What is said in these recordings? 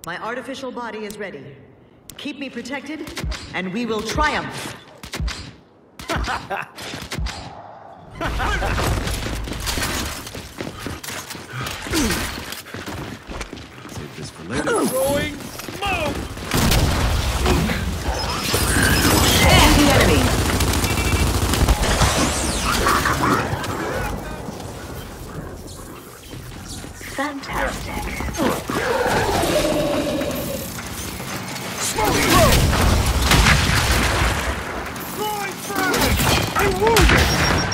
My artificial body is ready. Keep me protected, and we will triumph! Save this for later. Throwing smoke! And the enemy! Fantastic. Smoke throw! Throwing frag! I'm wounded!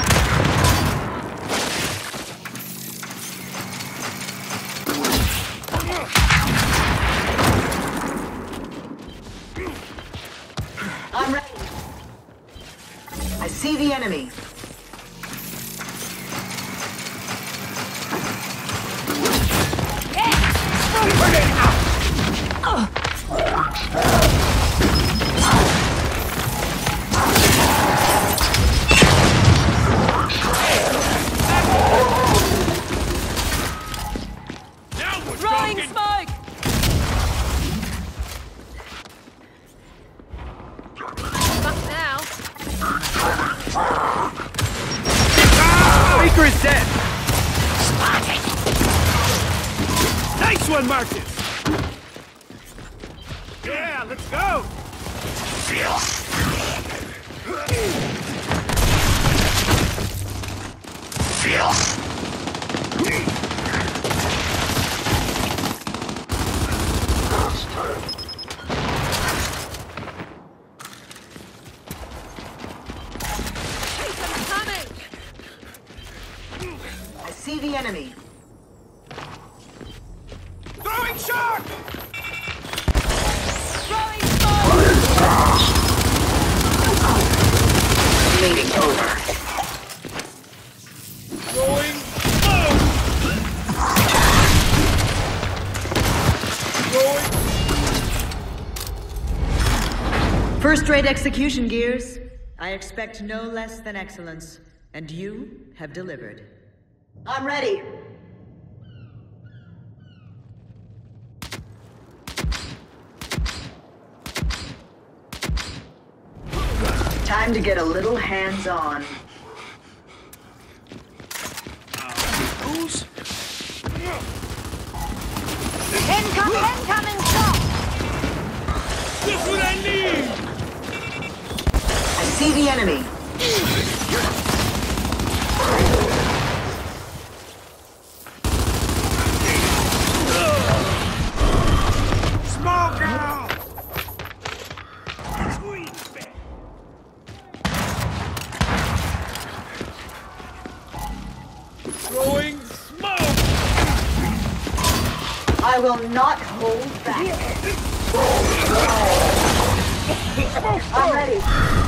I'm ready. I see the enemy. Throwing smoke! Fuck now. Baker is dead! Spotted! Nice one, Marcus! Yeah, let's go! I'm coming! I see the enemy. Throwing shark! Throwing smoke! Meeting over. Throwing smoke! Throwing... First-rate execution, Gears. I expect no less than excellence, and you have delivered. I'm ready. Time to get a little hands-on. Who's? Incoming shot! Just what I need! I see the enemy. Smoke out! Sweet bit. Throwing smoke! I will not hold back. I'm ready.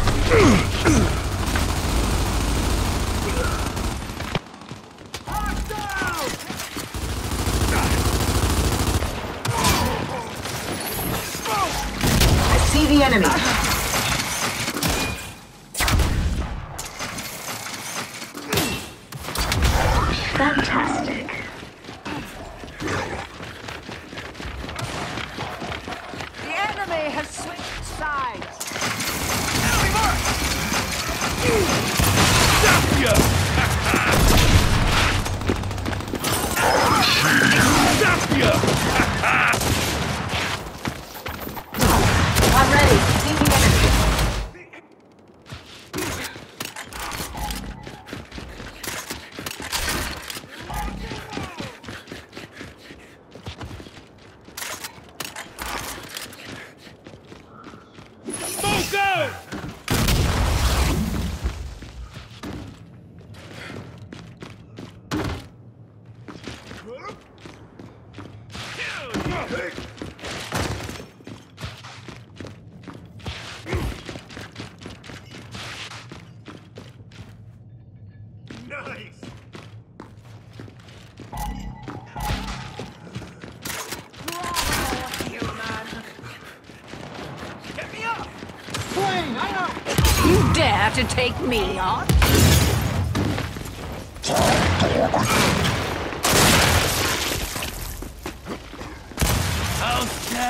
I see the enemy. Fantastic. The enemy has switched sides! Stop ya! Stop ya! I'm ready. See the enemy. Smoke out! Nice! Get me up! You dare to take me on? I'll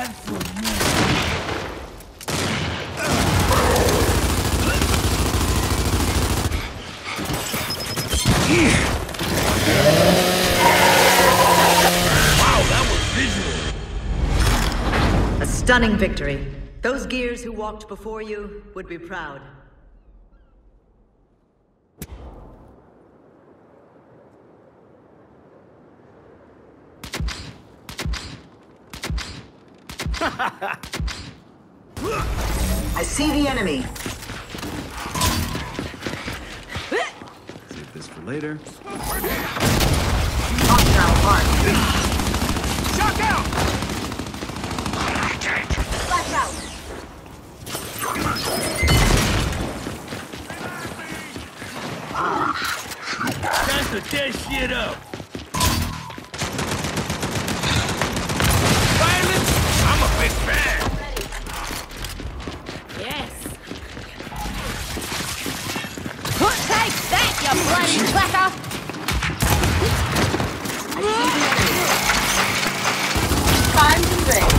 Stunning victory. Those Gears who walked before you would be proud. I see the enemy. Save this for later. Hostile mark. Shock out! Flash out. Time to tear shit up! Violence? I'm a big fan! Yes. Take that, you bloody clacker! Time to break.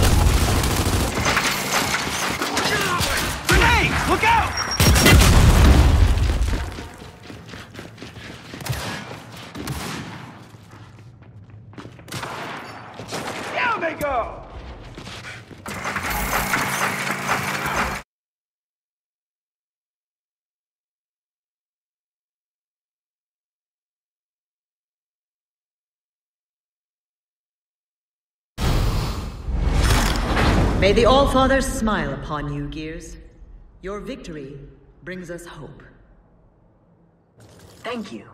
Grenades! Look out! Down they go! May the All-Fathers smile upon you, Gears. Your victory brings us hope. Thank you.